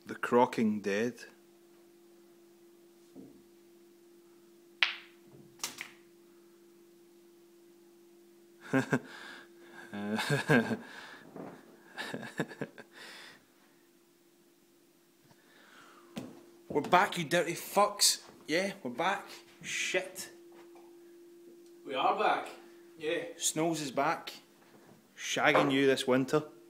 The Crocking Dead. We're back, you dirty fucks. Yeah, we're back. Shit. We are back. Yeah. Snowls is back. Shagging you this winter.